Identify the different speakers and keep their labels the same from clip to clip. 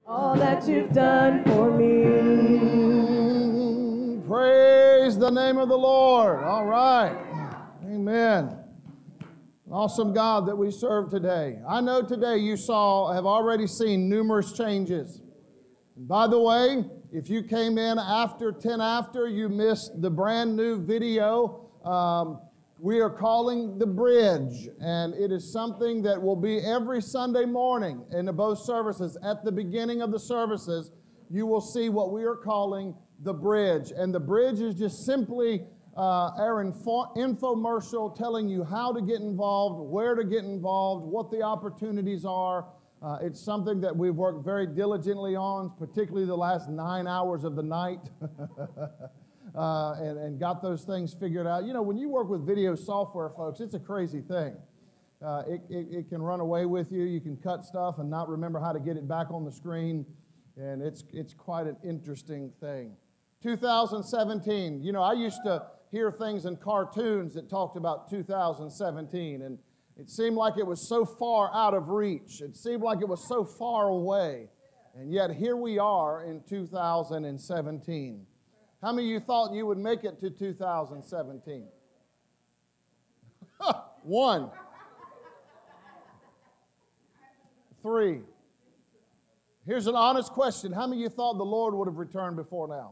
Speaker 1: all that you've done for me.
Speaker 2: Praise the name of the Lord. All right. Amen. An awesome God that we serve today. I know today you have already seen numerous changes. And by the way, if you came in after 10 after, you missed the brand new video. We are calling The Bridge, and it is something that will be every Sunday morning in both services. At the beginning of the services, you will see what we are calling The Bridge. And The Bridge is just simply our infomercial telling you how to get involved, where to get involved, what the opportunities are. It's something that we've worked very diligently on, particularly the last 9 hours of the night. And got those things figured out. You know, when you work with video software, folks, it's a crazy thing. It can run away with you. You can cut stuff and not remember how to get it back on the screen. And it's quite an interesting thing. 2017, you know, I used to hear things in cartoons that talked about 2017. And it seemed like it was so far out of reach. It seemed like it was so far away. And yet here we are in 2017. How many of you thought you would make it to 2017? One. Three. Here's an honest question. How many of you thought the Lord would have returned before now?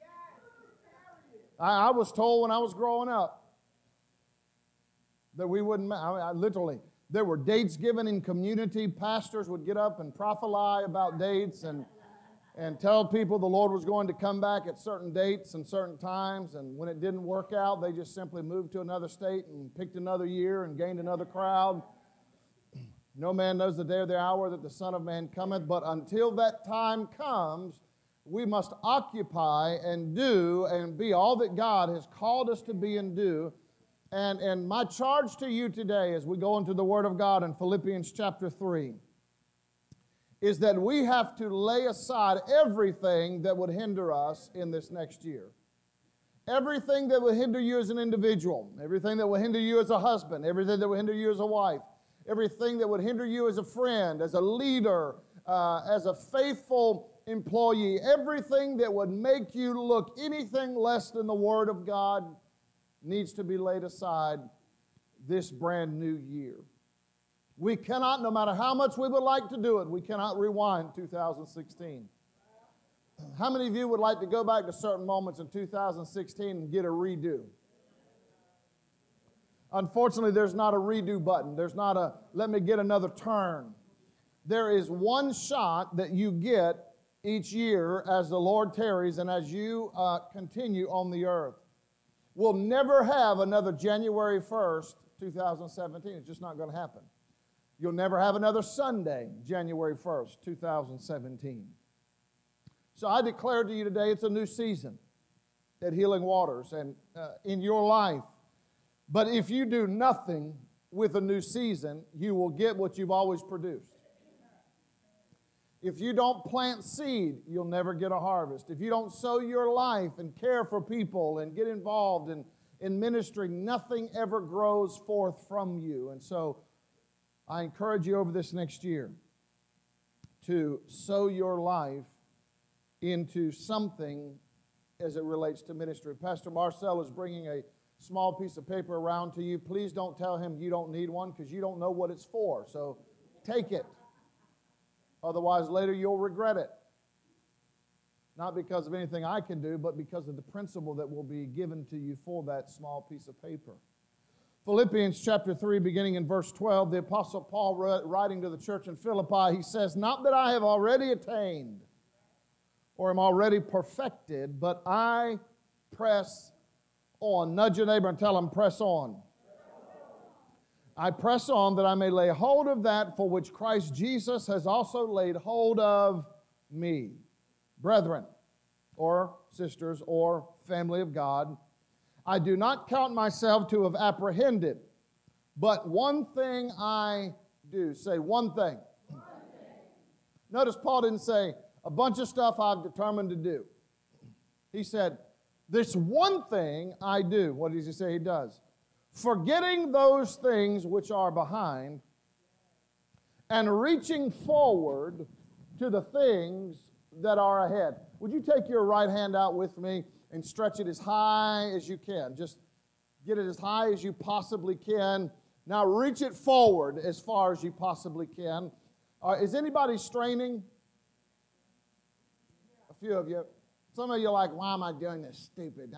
Speaker 2: I was told when I was growing up that we wouldn't, literally, there were dates given in community. Pastors would get up and prophesy about dates and tell people the Lord was going to come back at certain dates and certain times, and when it didn't work out, they just simply moved to another state and picked another year and gained another crowd. No man knows the day or the hour that the Son of Man cometh, but until that time comes, we must occupy and do and be all that God has called us to be and do. And my charge to you today as we go into the Word of God in Philippians chapter 3 is that we have to lay aside everything that would hinder us in this next year. Everything that will hinder you as an individual, everything that will hinder you as a husband, everything that will hinder you as a wife, everything that would hinder you as a friend, as a leader, as a faithful employee, everything that would make you look anything less than the Word of God needs to be laid aside this brand new year. We cannot, no matter how much we would like to do it, we cannot rewind 2016. How many of you would like to go back to certain moments in 2016 and get a redo? Unfortunately, there's not a redo button. There's not a, let me get another turn. There is one shot that you get each year as the Lord tarries and as you continue on the earth. We'll never have another January 1st, 2017. It's just not going to happen. You'll never have another Sunday, January 1st, 2017. So I declare to you today it's a new season at Healing Waters and in your life. But if you do nothing with a new season, you will get what you've always produced. If you don't plant seed, you'll never get a harvest. If you don't sow your life and care for people and get involved in ministry, nothing ever grows forth from you. And so I encourage you over this next year to sow your life into something as it relates to ministry. Pastor Marcel is bringing a small piece of paper around to you. Please don't tell him you don't need one because you don't know what it's for. So take it. Otherwise, later you'll regret it. Not because of anything I can do, but because of the principle that will be given to you for that small piece of paper. Philippians chapter 3, beginning in verse 12, the Apostle Paul writing to the church in Philippi, he says, "Not that I have already attained or am already perfected, but I press on." Nudge your neighbor and tell him, press on. I press on that I may lay hold of that for which Christ Jesus has also laid hold of me. Brethren, or sisters, or family of God, I do not count myself to have apprehended, but one thing I do. Say one thing. Notice Paul didn't say a bunch of stuff I've determined to do. He said, this one thing I do. What does he say he does? Forgetting those things which are behind and reaching forward to the things that are ahead. Would you take your right hand out with me and stretch it as high as you can? Just get it as high as you possibly can. Now reach it forward as far as you possibly can. Is anybody straining? A few of you. Some of you are like, why am I doing this stupid?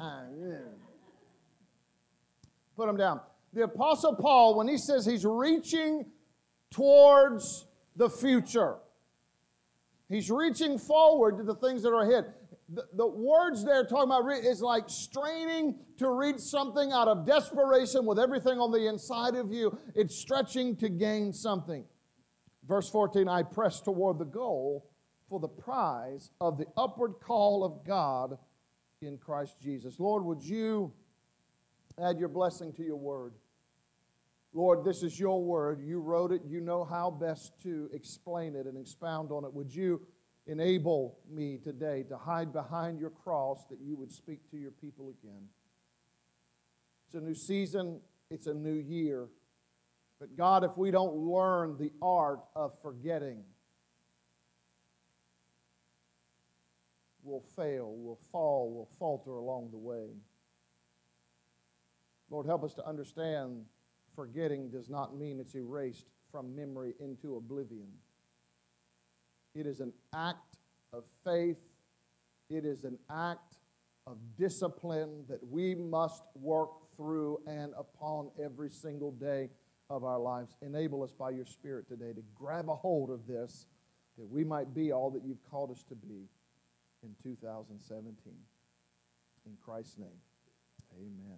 Speaker 2: Put them down. The Apostle Paul, when he says he's reaching towards the future, he's reaching forward to the things that are ahead. The words there talking about is like straining to reach something out of desperation with everything on the inside of you. It's stretching to gain something. Verse 14, I press toward the goal for the prize of the upward call of God in Christ Jesus. Lord, would you add your blessing to your word? Lord, this is your word. You wrote it. You know how best to explain it and expound on it. Would you enable me today to hide behind your cross that you would speak to your people again? It's a new season. It's a new year. But God, if we don't learn the art of forgetting, we'll fail, we'll fall, we'll falter along the way. Lord, help us to understand forgetting does not mean it's erased from memory into oblivion. It is an act of faith. It is an act of discipline that we must work through and upon every single day of our lives. Enable us by your Spirit today to grab a hold of this, that we might be all that you've called us to be in 2017. In Christ's name, amen.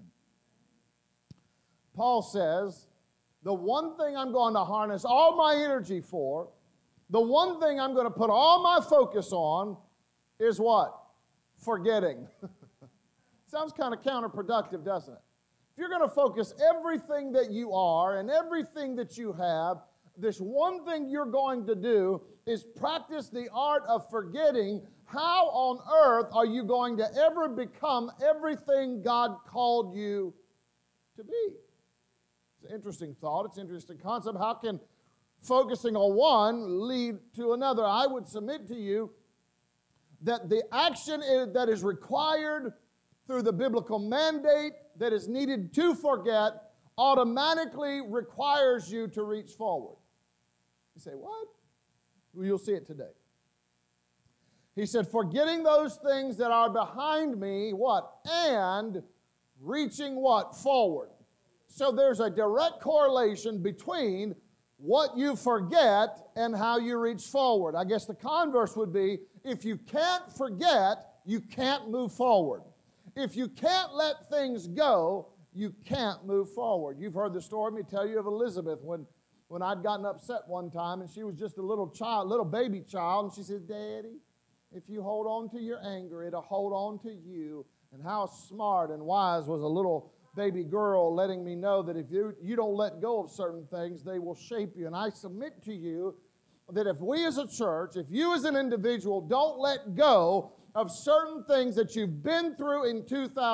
Speaker 2: Paul says, the one thing I'm going to harness all my energy for, the one thing I'm going to put all my focus on is what? Forgetting. Sounds kind of counterproductive, doesn't it? If you're going to focus everything that you are and everything that you have, this one thing you're going to do is practice the art of forgetting. How on earth are you going to ever become everything God called you to be? It's an interesting thought. It's an interesting concept. How can focusing on one lead to another? I would submit to you that the action that is required through the biblical mandate that is needed to forget automatically requires you to reach forward. You say, what? Well, you'll see it today. He said, forgetting those things that are behind me, what? And reaching what? Forward. So there's a direct correlation between what you forget and how you reach forward. I guess the converse would be, if you can't forget, you can't move forward. If you can't let things go, you can't move forward. You've heard the story. Let me tell you of Elizabeth when I'd gotten upset one time, and she was just a little child, little baby child, and she said, Daddy, if you hold on to your anger, it'll hold on to you. And how smart and wise was a little baby girl letting me know that if you don't let go of certain things, they will shape you. And I submit to you that if we as a church, if you as an individual don't let go of certain things that you've been through in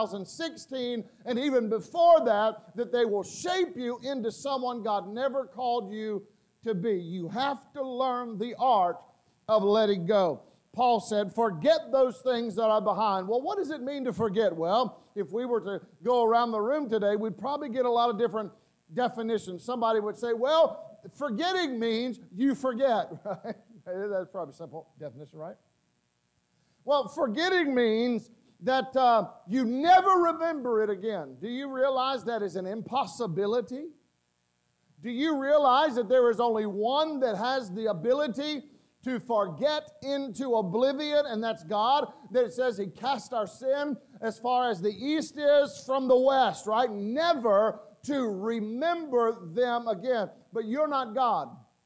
Speaker 2: 2016 and even before that, that they will shape you into someone God never called you to be. You have to learn the art of letting go. Paul said, forget those things that are behind. Well, what does it mean to forget? Well, if we were to go around the room today, we'd probably get a lot of different definitions. Somebody would say, well, forgetting means you forget. Right? That's probably a simple definition, right? Well, forgetting means that you never remember it again. Do you realize that is an impossibility? Do you realize that there is only one that has the ability to forget into oblivion, and that's God? That it says He cast our sin as far as the east is from the west, right? Never to remember them again. But you're not God,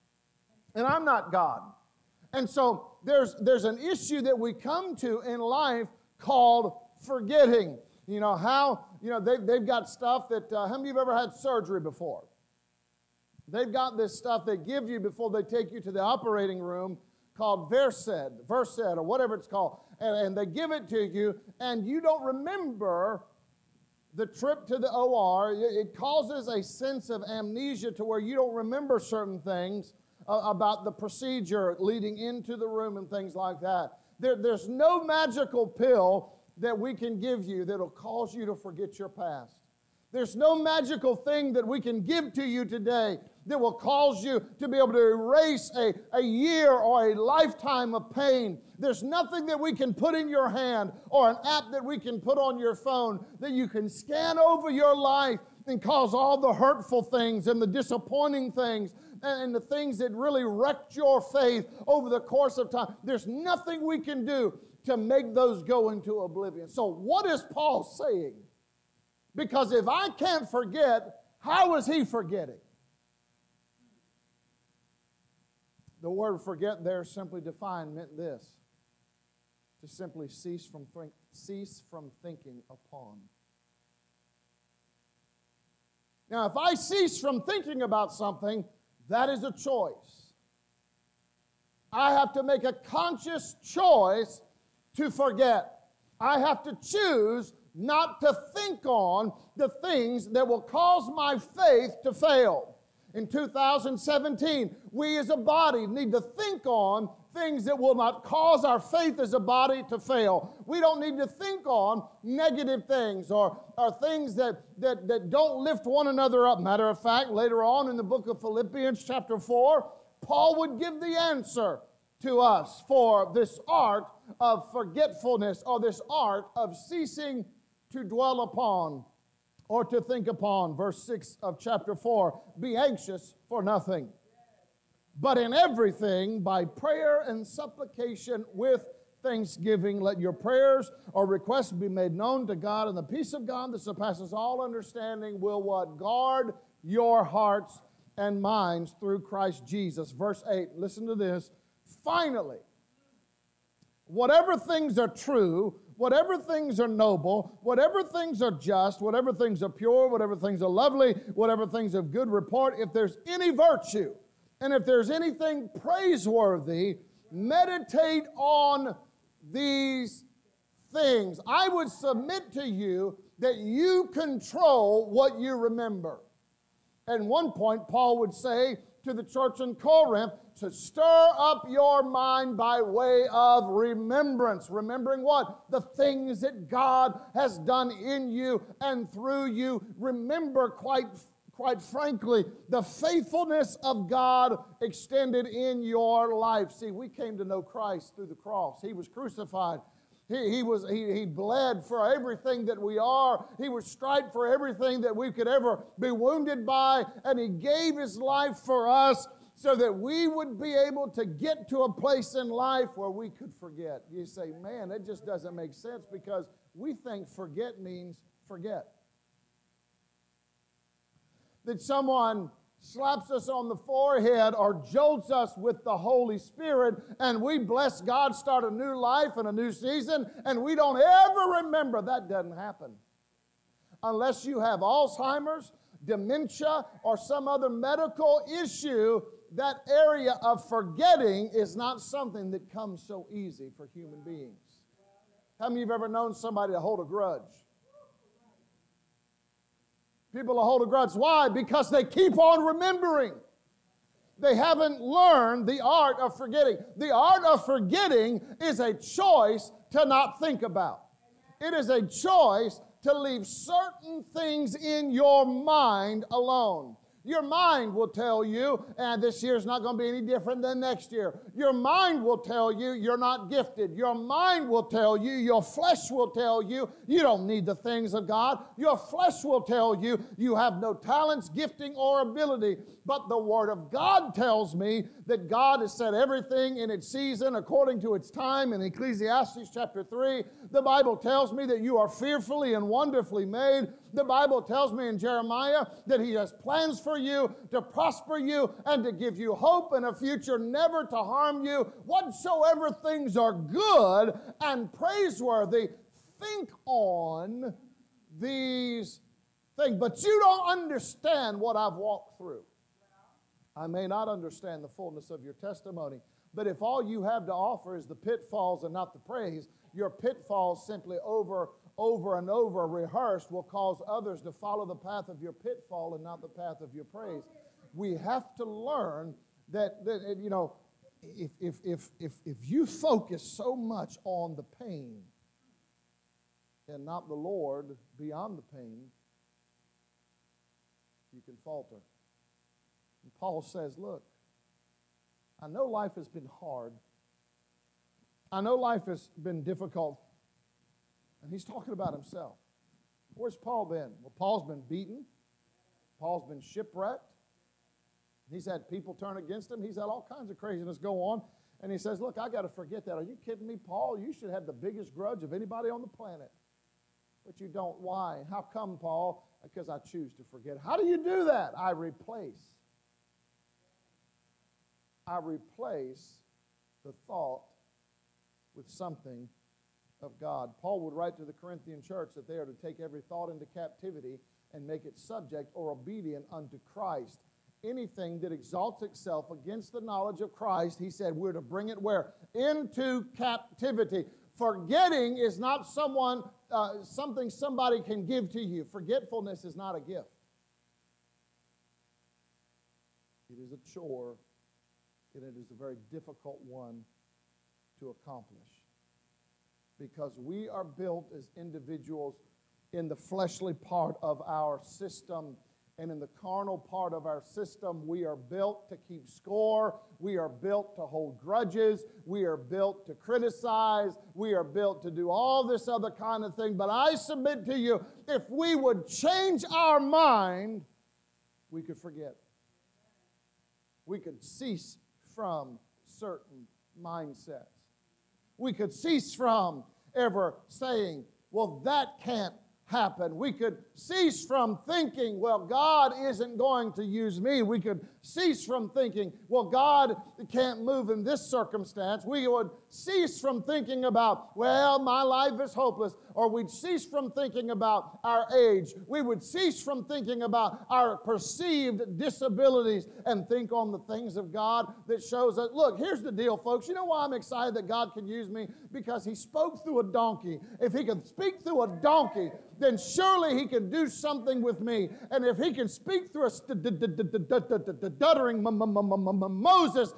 Speaker 2: and I'm not God. And so there's an issue that we come to in life called forgetting. You know, how, they've got stuff that, how many of you have ever had surgery before? They've got this stuff they give you before they take you to the operating room called Versed, or whatever it's called. And they give it to you, and you don't remember the trip to the OR. It causes a sense of amnesia to where you don't remember certain things about the procedure leading into the room and things like that. There's no magical pill that we can give you that will cause you to forget your past. There's no magical thing that we can give to you today that will cause you to be able to erase a year or a lifetime of pain. There's nothing that we can put in your hand or an app that we can put on your phone that you can scan over your life and cause all the hurtful things and the disappointing things and the things that really wrecked your faith over the course of time. There's nothing we can do to make those go into oblivion. So what is Paul saying? Because if I can't forget, how is he forgetting? The word forget there simply defined meant this: to simply cease from thinking upon. Now, if I cease from thinking about something, that is a choice. I have to make a conscious choice to forget. I have to choose not to think on the things that will cause my faith to fail. In 2017, we as a body need to think on things that will not cause our faith as a body to fail. We don't need to think on negative things or things that don't lift one another up. Matter of fact, later on in the book of Philippians chapter 4, Paul would give the answer to us for this art of forgetfulness, or this art of ceasing to dwell upon or to think upon. Verse 6 of chapter 4, be anxious for nothing, but in everything by prayer and supplication with thanksgiving, let your prayers or requests be made known to God, and the peace of God that surpasses all understanding will what? Guard your hearts and minds through Christ Jesus. Verse 8, listen to this. Finally, whatever things are true, whatever things are noble, whatever things are just, whatever things are pure, whatever things are lovely, whatever things of good report, if there's any virtue, and if there's anything praiseworthy, meditate on these things. I would submit to you that you control what you remember. At one point, Paul would say to the church in Corinth to stir up your mind by way of remembrance. Remembering what? The things that God has done in you and through you. Remember, quite frankly, the faithfulness of God extended in your life. See, we came to know Christ through the cross. He was crucified. He bled for everything that we are. He was striped for everything that we could ever be wounded by. And He gave His life for us so that we would be able to get to a place in life where we could forget. You say, man, that just doesn't make sense, because we think forget means forget. That someone slaps us on the forehead or jolts us with the Holy Spirit, and we, bless God, start a new life and a new season, and we don't ever remember. That doesn't happen. Unless you have Alzheimer's, dementia, or some other medical issue, that area of forgetting is not something that comes so easy for human beings. How many of you have ever known somebody to hold a grudge? People hold a grudge. Why? Because they keep on remembering. They haven't learned the art of forgetting. The art of forgetting is a choice to not think about. It is a choice to leave certain things in your mind alone. Your mind will tell you, and this year's not going to be any different than next year. Your mind will tell you you're not gifted. Your mind will tell you, your flesh will tell you, you don't need the things of God. Your flesh will tell you, you have no talents, gifting, or ability. But the Word of God tells me that God has set everything in its season according to its time. In Ecclesiastes chapter 3, the Bible tells me that you are fearfully and wonderfully made. The Bible tells me in Jeremiah that He has plans for you, to prosper you, and to give you hope and a future, never to harm you. Whatsoever things are good and praiseworthy, think on these things. But you don't understand what I've walked through. I may not understand the fullness of your testimony, but if all you have to offer is the pitfalls and not the praise, your pitfalls simply over and over rehearsed will cause others to follow the path of your pitfall and not the path of your praise. We have to learn that you know, if you focus so much on the pain and not the Lord beyond the pain, you can falter. And Paul says, look, I know life has been hard. I know life has been difficult. And he's talking about himself. Where's Paul been? Well, Paul's been beaten. Paul's been shipwrecked. He's had people turn against him. He's had all kinds of craziness go on. And he says, look, I got to forget that. Are you kidding me, Paul? You should have the biggest grudge of anybody on the planet. But you don't. Why? How come, Paul? Because I choose to forget. How do you do that? I replace the thought with something of God. Paul would write to the Corinthian church that they are to take every thought into captivity and make it subject or obedient unto Christ. Anything that exalts itself against the knowledge of Christ, he said, we're to bring it where? Into captivity. Forgetting is not something somebody can give to you. Forgetfulness is not a gift. It is a chore, and it is a very difficult one to accomplish. Because we are built as individuals in the fleshly part of our system. And in the carnal part of our system, we are built to keep score. We are built to hold grudges. We are built to criticize. We are built to do all this other kind of thing. But I submit to you, if we would change our mind, we could forget. We could cease from certain mindsets. We could cease from ever saying, well, that can't happen. We could cease from thinking, well, God isn't going to use me. We could cease from thinking, well, God can't move in this circumstance. We would cease from thinking about, well, my life is hopeless. Or we'd cease from thinking about our age. We would cease from thinking about our perceived disabilities and think on the things of God that shows us. Look, here's the deal, folks. You know why I'm excited that God can use me? Because He spoke through a donkey. If He can speak through a donkey, then surely He can do something with me. And if He can speak through a stuttering Moses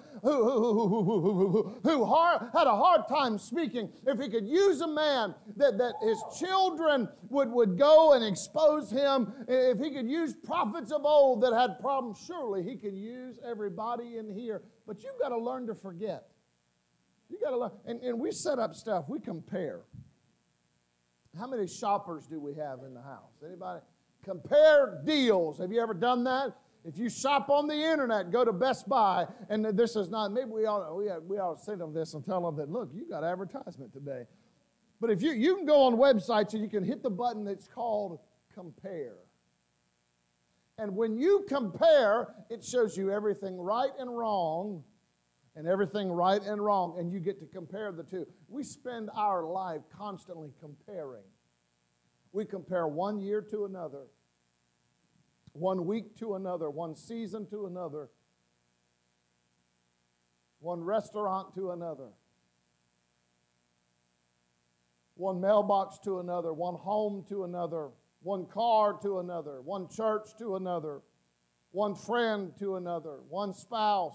Speaker 2: who had a hard time speaking, if He could use a man that his children would go and expose him, if He could use prophets of old that had problems, surely He can use everybody in here. But you've got to learn to forget. You got to learn. And we set up stuff. We compare. How many shoppers do we have in the house? Anybody? Compare deals. Have you ever done that? If you shop on the internet, go to Best Buy, and this is not, maybe we ought to send them this and tell them that, look, you got advertisement today. But if you can go on websites and you can hit the button that's called compare. And when you compare, it shows you everything right and wrong, and everything right and wrong, and you get to compare the two. We spend our life constantly comparing. We compare one year to another, one week to another, one season to another, one restaurant to another, one mailbox to another, one home to another, one car to another, one church to another, one friend to another, one spouse.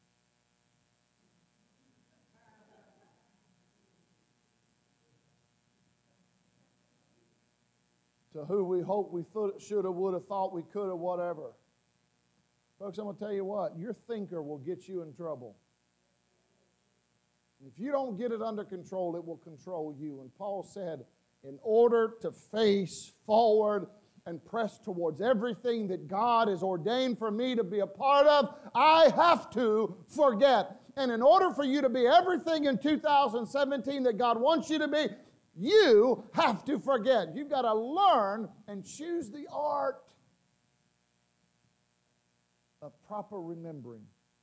Speaker 2: To who we hope we should have, would have, thought we could have, whatever. Folks, I'm going to tell you what, your thinker will get you in trouble. If you don't get it under control, it will control you. And Paul said, in order to face forward and press towards everything that God has ordained for me to be a part of, I have to forget. And in order for you to be everything in 2017 that God wants you to be, you have to forget. You've got to learn and choose the art of proper remembering.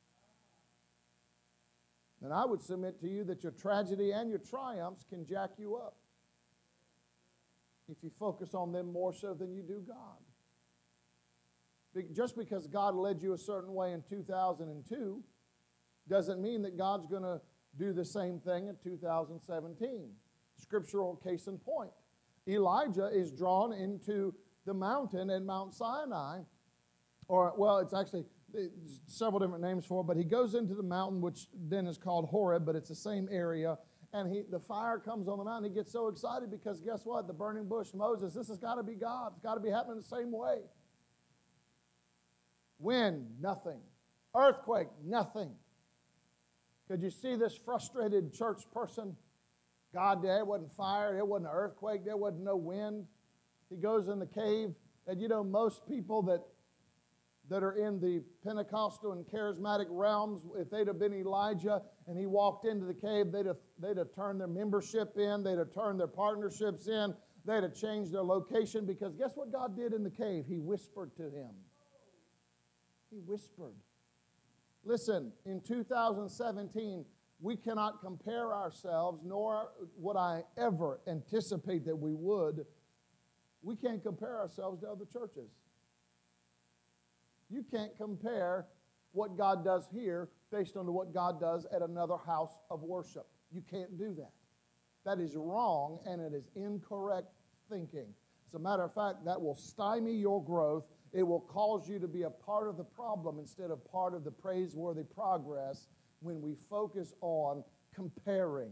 Speaker 2: And I would submit to you that your tragedy and your triumphs can jack you up if you focus on them more so than you do God. Just because God led you a certain way in 2002 doesn't mean that God's going to do the same thing in 2017. Scriptural case in point. Elijah is drawn into the mountain at Mount Sinai, or, well, it's actually several different names for it, but he goes into the mountain, which then is called Horeb, but it's the same area. And the fire comes on the mountain. He gets so excited because guess what? The burning bush, Moses, this has got to be God. It's got to be happening the same way. Wind, nothing. Earthquake, nothing. Could you see this frustrated church person? God, there wasn't fire, there wasn't an earthquake, there wasn't no wind. He goes in the cave, and you know, most people that are in the Pentecostal and charismatic realms, if they'd have been Elijah and he walked into the cave, they'd have turned their membership in, they'd have turned their partnerships in, they'd have changed their location, because guess what God did in the cave? He whispered to him. He whispered. Listen, in 2017, we cannot compare ourselves, nor would I ever anticipate that we would. We can't compare ourselves to other churches. You can't compare what God does here based on what God does at another house of worship. You can't do that. That is wrong, and it is incorrect thinking. As a matter of fact, that will stymie your growth. It will cause you to be a part of the problem instead of part of the praiseworthy progress when we focus on comparing.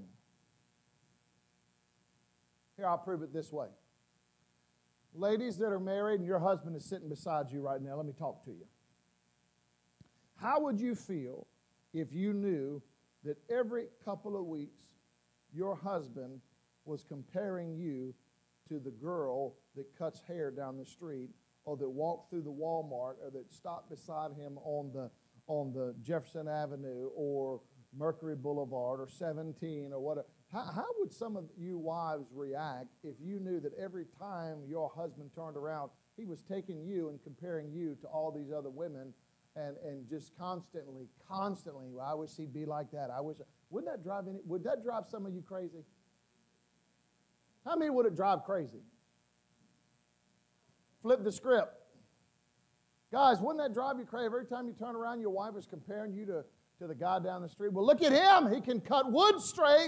Speaker 2: Here, I'll prove it this way. Ladies that are married and your husband is sitting beside you right now, let me talk to you. How would you feel if you knew that every couple of weeks your husband was comparing you to the girl that cuts hair down the street, or that walked through the Walmart, or that stopped beside him on the Jefferson Avenue or Mercury Boulevard or 17 or whatever? How would some of you wives react if you knew that every time your husband turned around, he was taking you and comparing you to all these other women, and just constantly, well, I wish he'd be like that. Would that drive some of you crazy? How many would it drive crazy? Flip the script. Guys, wouldn't that drive you crazy? Every time you turn around, your wife is comparing you to the guy down the street. Well, look at him. He can cut wood straight.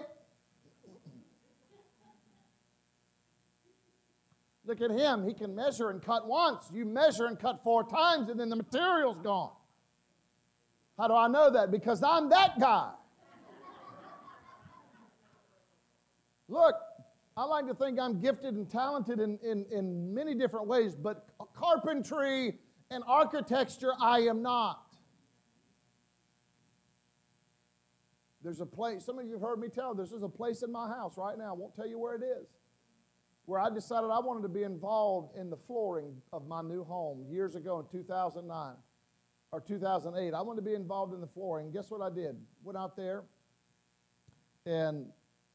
Speaker 2: Look at him. He can measure and cut once. You measure and cut 4 times, and then the material's gone. How do I know that? Because I'm that guy. Look, I like to think I'm gifted and talented in many different ways, but carpentry and architecture, I am not. There's a place, some of you have heard me tell, there's a place in my house right now, I won't tell you where it is, where I decided I wanted to be involved in the flooring of my new home years ago in 2009 or 2008. I wanted to be involved in the flooring. Guess what I did? Went out there, and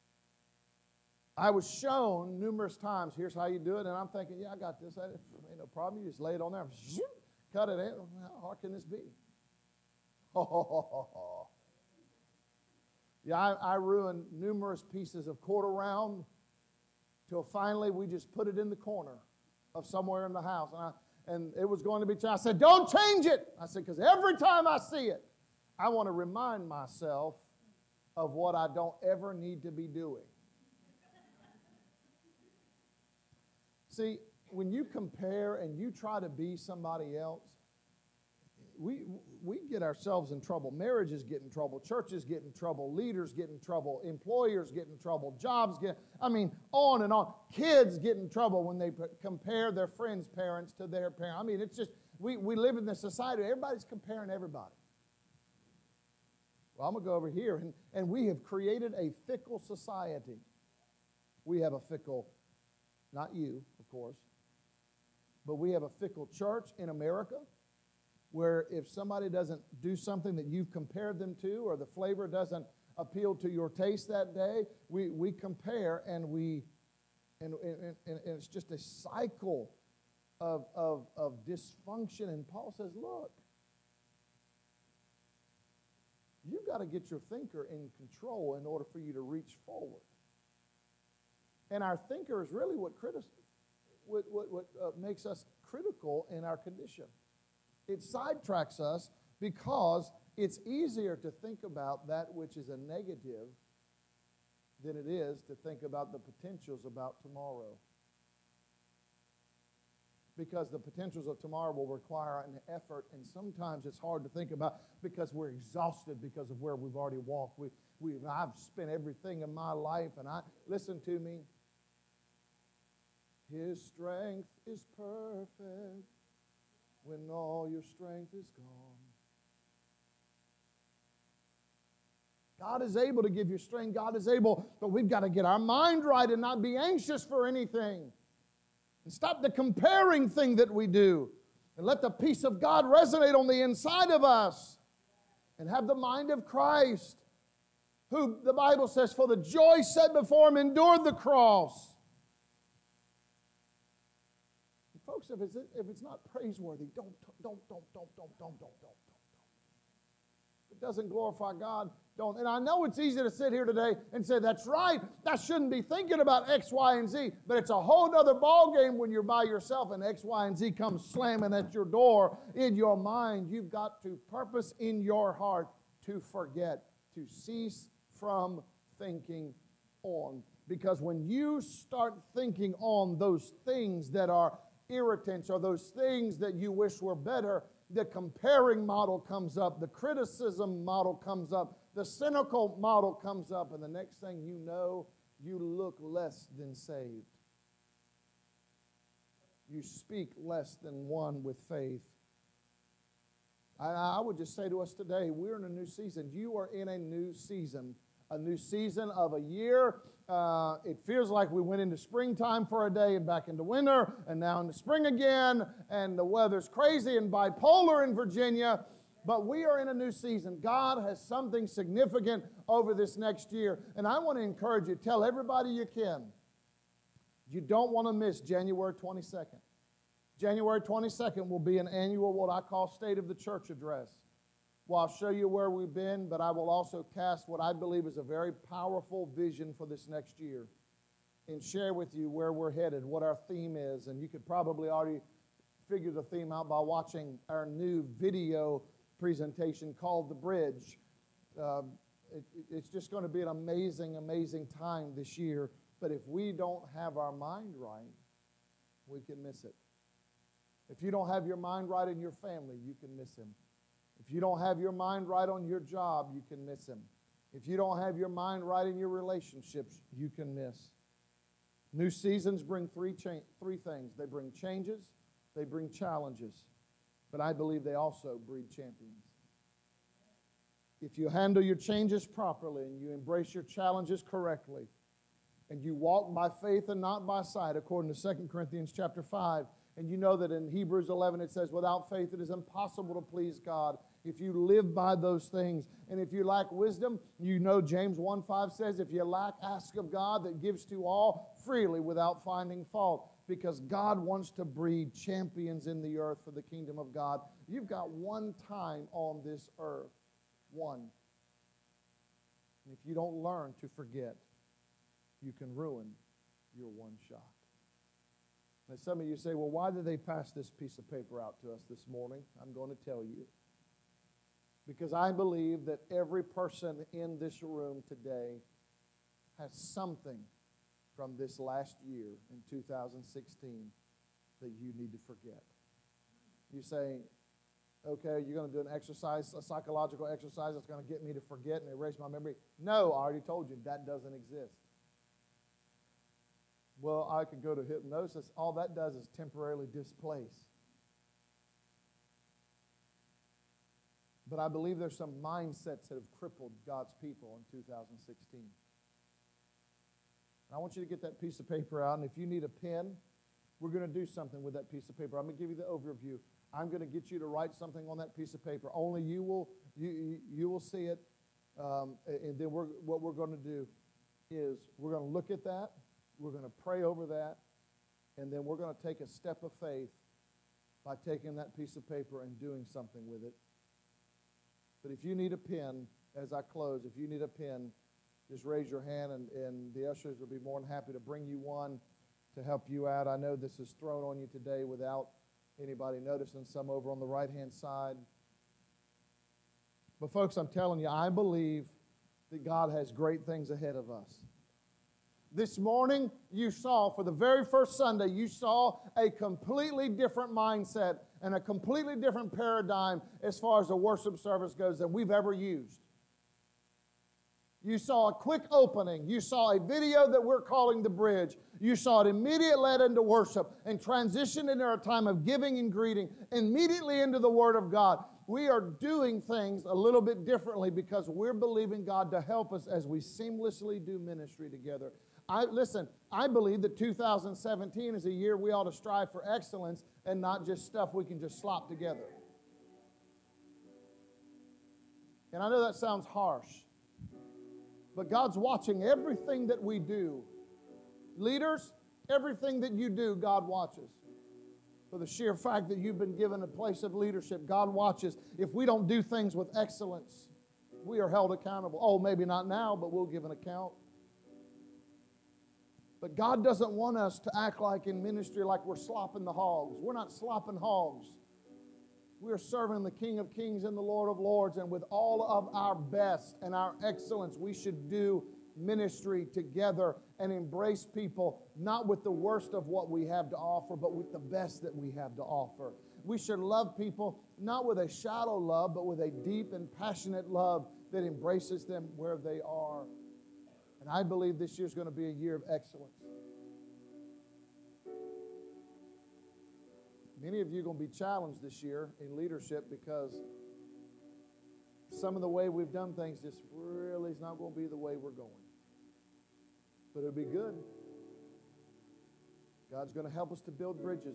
Speaker 2: I was shown numerous times, here's how you do it, and I'm thinking, yeah, I got this. Ain't no problem. You just lay it on there, cut it in. How hard can this be? Yeah, I ruined numerous pieces of quarter round till finally we just put it in the corner of somewhere in the house. And it was going to be changed. I said, don't change it. I said, because every time I see it, I want to remind myself of what I don't ever need to be doing. See, when you compare and you try to be somebody else, we get ourselves in trouble. Marriages get in trouble. Churches get in trouble. Leaders get in trouble. Employers get in trouble. Jobs on and on. Kids get in trouble when they compare their friends' parents to their parents. It's just, we live in this society. Everybody's comparing everybody. Well, I'm going to go over here, and we have created a fickle society. We have a fickle, not you, of course, but we have a fickle church in America, where if somebody doesn't do something that you've compared them to, or the flavor doesn't appeal to your taste that day, we compare, and it's just a cycle of dysfunction. And Paul says, look, you've got to get your thinker in control in order for you to reach forward. And our thinker is really what makes us critical in our condition. It sidetracks us because it's easier to think about that which is a negative than it is to think about the potentials about tomorrow. because the potentials of tomorrow will require an effort, and sometimes it's hard to think about because we're exhausted because of where we've already walked. I've spent everything in my life, and listen to me. His strength is perfect when all your strength is gone. God is able to give you strength. God is able, but we've got to get our mind right and not be anxious for anything. And stop the comparing thing that we do. And let the peace of God resonate on the inside of us. And have the mind of Christ, who the Bible says, for the joy set before him, endured the cross. And folks, if it's not praiseworthy, don't. If it doesn't glorify God, don't. And I know it's easy to sit here today and say, that's right, I shouldn't be thinking about X, Y, and Z. But it's a whole other ballgame when you're by yourself and X, Y, and Z comes slamming at your door in your mind. You've got to purpose in your heart to forget, to cease from thinking on. Because when you start thinking on those things that are irritants or those things that you wish were better, the comparing model comes up, the criticism model comes up, the cynical model comes up, and the next thing you know, you look less than saved. You speak less than one with faith. I would just say to us today, we're in a new season. You are in a new season of a year. It feels like we went into springtime for a day and back into winter and now into spring again, and the weather's crazy and bipolar in Virginia, but we are in a new season. God has something significant over this next year, and I want to encourage you, tell everybody you can, you don't want to miss January 22nd. January 22nd will be an annual, what I call State of the Church address. Well, I'll show you where we've been, but I will also cast what I believe is a very powerful vision for this next year and share with you where we're headed, what our theme is. And you could probably already figure the theme out by watching our new video presentation called The Bridge. It's just going to be an amazing, amazing time this year. But if we don't have our mind right, we can miss it. If you don't have your mind right in your family, you can miss him. If you don't have your mind right on your job, you can miss him. If you don't have your mind right in your relationships, you can miss. New seasons bring three things. They bring changes, they bring challenges, but I believe they also breed champions. If you handle your changes properly and you embrace your challenges correctly, and you walk by faith and not by sight, according to 2 Corinthians chapter 5, and you know that in Hebrews 11 it says, without faith it is impossible to please God. If you live by those things, and if you lack wisdom, you know James 1:5 says, if you lack, ask of God that gives to all freely without finding fault, because God wants to breed champions in the earth for the kingdom of God. You've got one time on this earth, one. And if you don't learn to forget, you can ruin your one shot. Now, some of you say, well, why did they pass this piece of paper out to us this morning? I'm going to tell you. Because I believe that every person in this room today has something from this last year in 2016 that you need to forget. You say, okay, you're going to do an exercise, a psychological exercise that's going to get me to forget and erase my memory. No, I already told you, that doesn't exist. Well, I could go to hypnosis. All that does is temporarily displace. But I believe there's some mindsets that have crippled God's people in 2016. And I want you to get that piece of paper out, and if you need a pen, we're going to do something with that piece of paper. I'm going to give you the overview. I'm going to get you to write something on that piece of paper. Only you will see it, and then what we're going to do is we're going to look at that, we're going to pray over that, and then we're going to take a step of faith by taking that piece of paper and doing something with it. But if you need a pen, as I close, if you need a pen, just raise your hand, and the ushers will be more than happy to bring you one to help you out. I know this is thrown on you today without anybody noticing, some over on the right-hand side. But folks, I'm telling you, I believe that God has great things ahead of us. This morning, you saw, for the very first Sunday, you saw a completely different mindset and a completely different paradigm as far as the worship service goes than we've ever used. You saw a quick opening. You saw a video that we're calling The Bridge. You saw it immediately led into worship and transitioned into a time of giving and greeting, immediately into the Word of God. We are doing things a little bit differently because we're believing God to help us as we seamlessly do ministry together. I believe that 2017 is a year we ought to strive for excellence and not just stuff we can just slop together. And I know that sounds harsh, but God's watching everything that we do. Leaders, everything that you do, God watches. For the sheer fact that you've been given a place of leadership, God watches. If we don't do things with excellence, we are held accountable. Oh, maybe not now, but we'll give an account. But God doesn't want us to act like in ministry like we're slopping the hogs. We're not slopping hogs. We are serving the King of Kings and the Lord of Lords, and with all of our best and our excellence, we should do ministry together and embrace people, not with the worst of what we have to offer, but with the best that we have to offer. We should love people, not with a shallow love, but with a deep and passionate love that embraces them where they are. And I believe this year is going to be a year of excellence. Many of you are going to be challenged this year in leadership because some of the way we've done things just really is not going to be the way we're going. But it'll be good. God's going to help us to build bridges.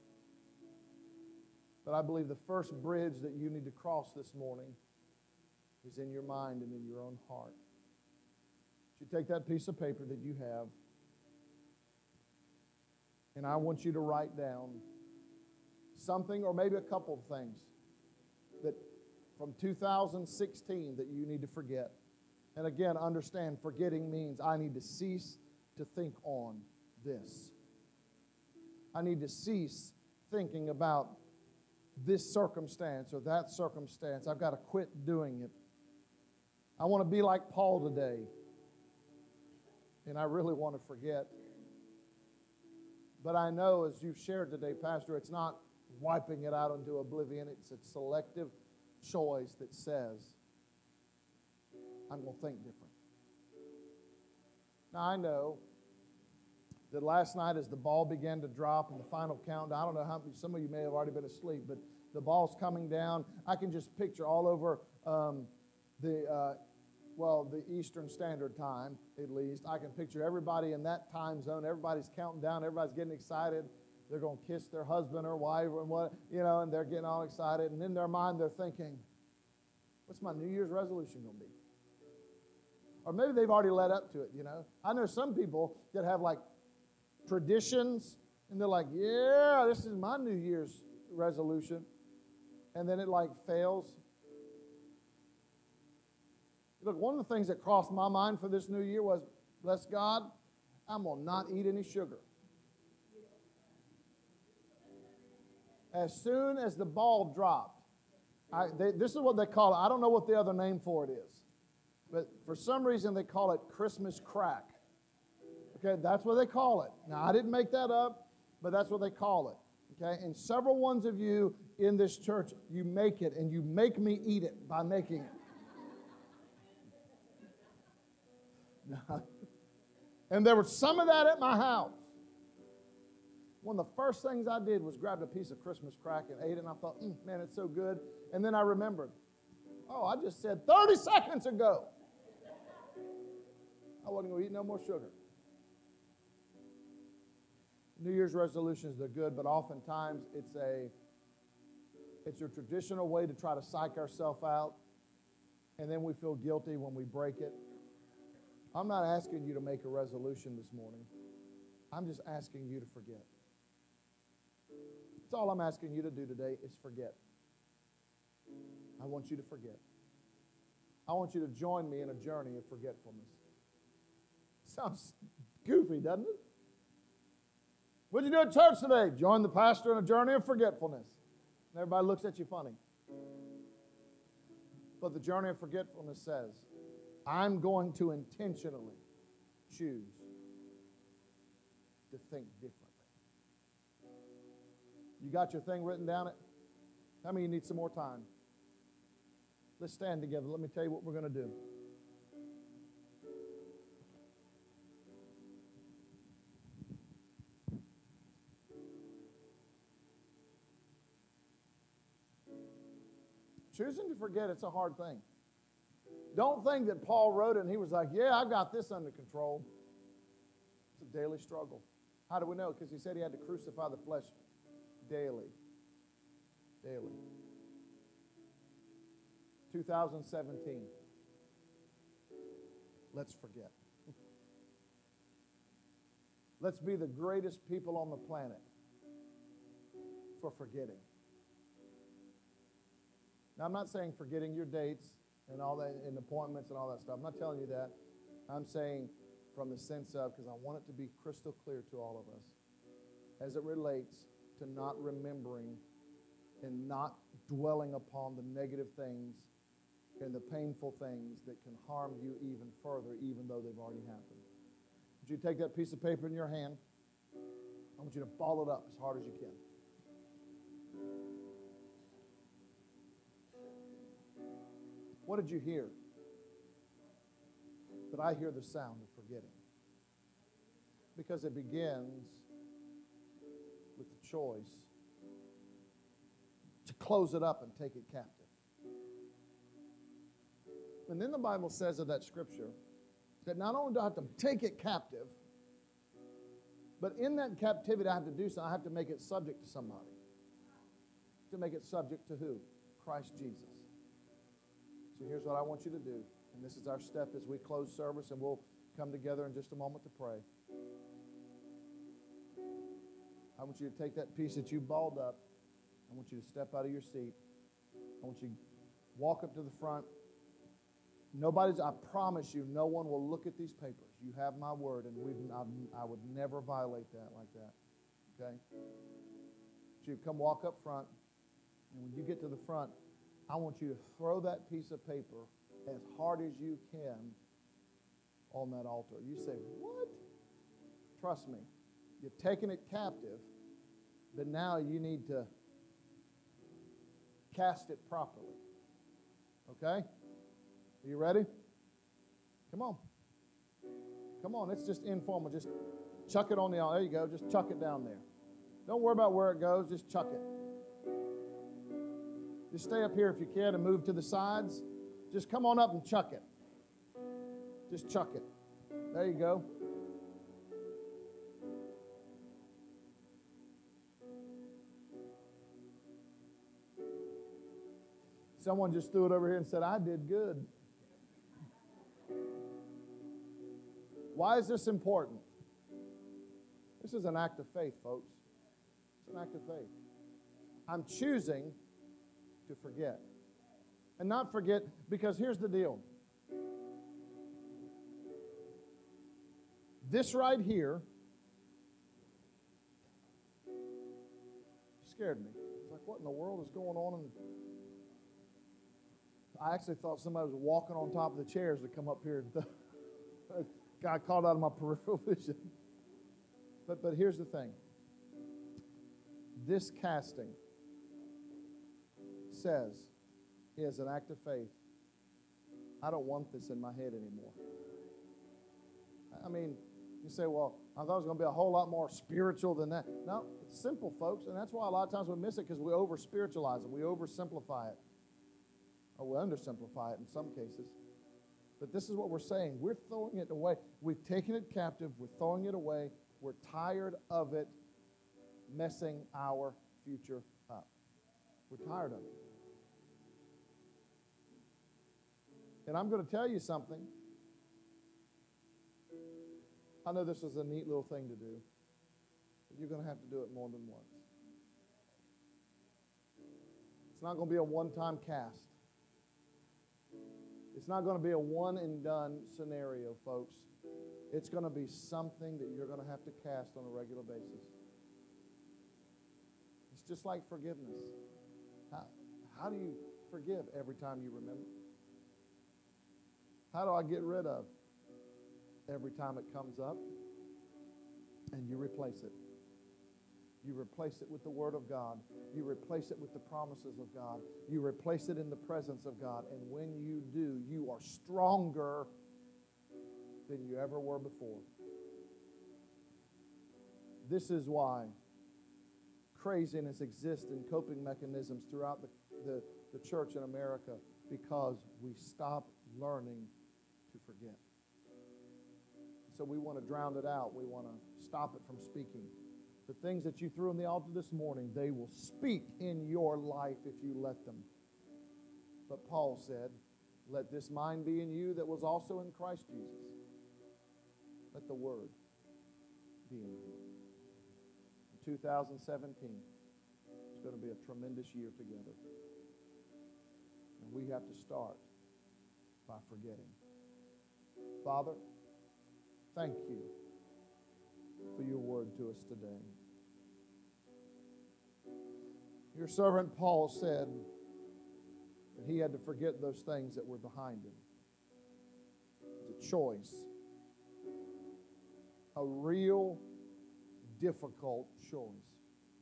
Speaker 2: But I believe the first bridge that you need to cross this morning is in your mind and in your own heart. You take that piece of paper that you have, and I want you to write down something or maybe a couple of things that from 2016 that you need to forget. And again, understand forgetting means I need to cease to think on this. I need to cease thinking about this circumstance or that circumstance. I've got to quit doing it. I want to be like Paul today. And I really want to forget. But I know, as you've shared today, Pastor, it's not wiping it out into oblivion. It's a selective choice that says, I'm going to think different. Now, I know that last night as the ball began to drop in the final count, I don't know how many, some of you may have already been asleep, but the ball's coming down. I can just picture all over the Eastern Standard Time, at least. I can picture everybody in that time zone. Everybody's counting down. Everybody's getting excited. They're going to kiss their husband or wife and what, and they're getting all excited. And in their mind, they're thinking, what's my New Year's resolution going to be? Or maybe they've already led up to it, I know some people that have like traditions, and they're like, yeah, this is my New Year's resolution. And then it like fails. Look, one of the things that crossed my mind for this new year was, bless God, I'm going to not eat any sugar. As soon as the ball dropped, this is what they call it. I don't know what the other name for it is. But for some reason, they call it Christmas crack. Okay, that's what they call it. Now, I didn't make that up, but that's what they call it. Okay, and several ones of you in this church, you make it, and you make me eat it by making it. And there was some of that at my house. One of the first things I did was grabbed a piece of Christmas crack and ate it, and I thought, man, it's so good. And then I remembered, I just said 30 seconds ago I wasn't going to eat no more sugar. New Year's resolutions, they're good, but oftentimes it's a traditional way to try to psych ourselves out, and then we feel guilty when we break it. I'm not asking you to make a resolution this morning. I'm just asking you to forget. That's all I'm asking you to do today is forget. I want you to forget. I want you to join me in a journey of forgetfulness. Sounds goofy, doesn't it? What did you do at church today? Join the pastor in a journey of forgetfulness. And everybody looks at you funny. But the journey of forgetfulness says, I'm going to intentionally choose to think differently. You got your thing written down? How many of you need some more time? Let's stand together. Let me tell you what we're going to do. Choosing to forget, it's a hard thing. Don't think that Paul wrote it and he was like, yeah, I've got this under control. It's a daily struggle. How do we know? Because he said he had to crucify the flesh daily. Daily. 2017. Let's forget. Let's be the greatest people on the planet for forgetting. Now, I'm not saying forgetting your dates and all that, and appointments and all that stuff. I'm not telling you that. I'm saying from the sense of, because I want it to be crystal clear to all of us, as it relates to not remembering and not dwelling upon the negative things and the painful things that can harm you even further, even though they've already happened. Would you take that piece of paper in your hand? I want you to ball it up as hard as you can. What did you hear? But I hear the sound of forgetting. Because it begins with the choice to close it up and take it captive. And then the Bible says of that scripture that not only do I have to take it captive, but in that captivity I have to do something. I have to make it subject to somebody. To make it subject to who? Christ Jesus. So here's what I want you to do. And this is our step as we close service, and we'll come together in just a moment to pray. I want you to take that piece that you balled up. I want you to step out of your seat. I want you to walk up to the front. I promise you, no one will look at these papers. You have my word, and I would never violate that like that. Okay? So you come walk up front, and when you get to the front, I want you to throw that piece of paper as hard as you can on that altar. You say, what? Trust me. You're taking it captive, but now you need to cast it properly. Okay? Are you ready? Come on. Come on. It's just informal. Just chuck it on the altar. There you go. Just chuck it down there. Don't worry about where it goes. Just chuck it. Just stay up here if you can and move to the sides. Just come on up and chuck it. Just chuck it. There you go. Someone just threw it over here and said, I did good. Why is this important? This is an act of faith, folks. It's an act of faith. I'm choosing to forget. And not forget, because here's the deal. This right here scared me. It's like, what in the world is going on? And I actually thought somebody was walking on top of the chairs to come up here. Got caught out of my peripheral vision. But here's the thing. This casting says, is an act of faith. I don't want this in my head anymore. I mean, you say, well, I thought it was going to be a whole lot more spiritual than that. No, it's simple, folks, and that's why a lot of times we miss it, because we over-spiritualize it. We oversimplify it. Or we undersimplify it in some cases. But this is what we're saying. We're throwing it away. We've taken it captive. We're throwing it away. We're tired of it messing our future up. We're tired of it. And I'm going to tell you something. I know this is a neat little thing to do, but you're going to have to do it more than once. It's not going to be a one-time cast. It's not going to be a one-and-done scenario, folks. It's going to be something that you're going to have to cast on a regular basis. It's just like forgiveness. How do you forgive every time you remember? How do I get rid of every time it comes up? and you replace it. You replace it with the Word of God. You replace it with the promises of God. You replace it in the presence of God. And when you do, you are stronger than you ever were before. This is why craziness exists in coping mechanisms throughout the church in America, because we stop learning to forget. So we want to drown it out. We want to stop it from speaking. The things that you threw on the altar this morning, they will speak in your life if you let them. But Paul said, let this mind be in you that was also in Christ Jesus. Let the Word be in you. In 2017, it's going to be a tremendous year together. And we have to start by forgetting. Father, thank you for your word to us today. Your servant Paul said that he had to forget those things that were behind him. It's a choice. A real difficult choice.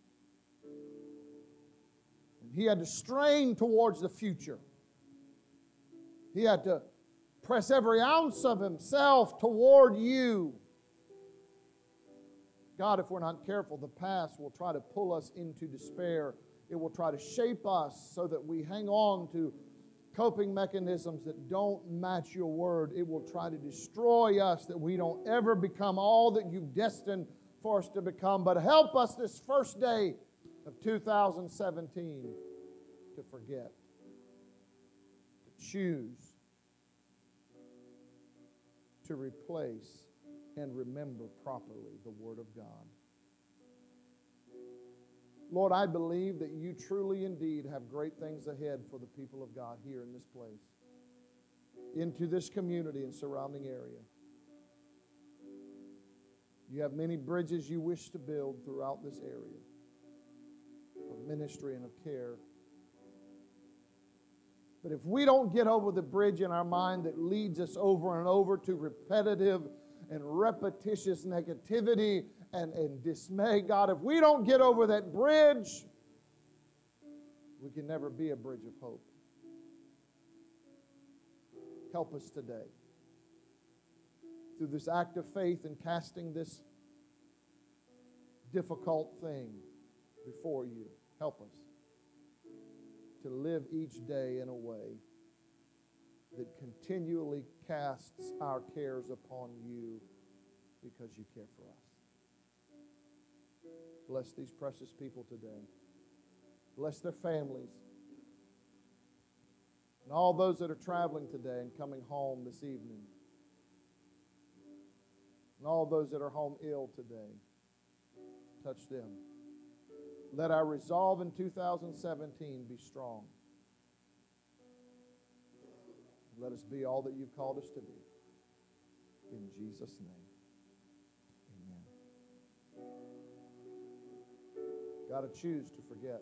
Speaker 2: And he had to strain towards the future. He had to press every ounce of himself toward you. God, if we're not careful, the past will try to pull us into despair. It will try to shape us so that we hang on to coping mechanisms that don't match your word. It will try to destroy us, that we don't ever become all that you've destined for us to become. But help us this first day of 2017 to forget, to choose, to replace and remember properly the Word of God. Lord, I believe that you truly indeed have great things ahead for the people of God here in this place, into this community and surrounding area. You have many bridges you wish to build throughout this area of ministry and of care. But if we don't get over the bridge in our mind that leads us over and over to repetitive and repetitious negativity and dismay, God, if we don't get over that bridge, we can never be a bridge of hope. Help us today through this act of faith in casting this difficult thing before you. Help us to live each day in a way that continually casts our cares upon you because you care for us. Bless these precious people today. Bless their families. And all those that are traveling today and coming home this evening. And all those that are home ill today. Touch them. Let our resolve in 2017 be strong. Let us be all that you've called us to be. In Jesus' name, amen. Got to choose to forget.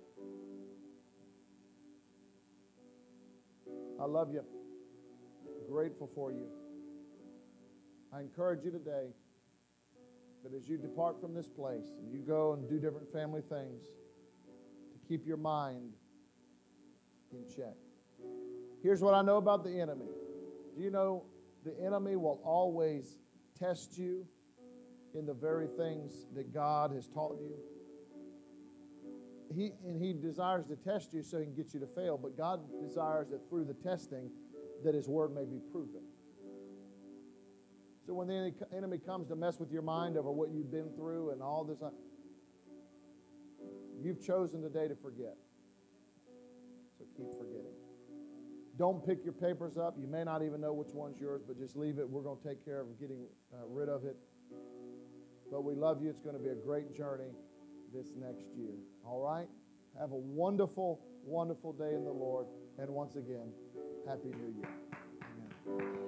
Speaker 2: I love you. I'm grateful for you. I encourage you today that as you depart from this place and you go and do different family things, to keep your mind in check. Here's what I know about the enemy. Do you know the enemy will always test you in the very things that God has taught you? He desires to test you so he can get you to fail, but God desires that through the testing that his word may be proven. So when the enemy comes to mess with your mind over what you've been through and all this, you've chosen today to forget. So keep forgetting. Don't pick your papers up. You may not even know which one's yours, but just leave it. We're going to take care of getting rid of it. But we love you. It's going to be a great journey this next year. All right? Have a wonderful, wonderful day in the Lord. And once again, Happy New Year. Amen.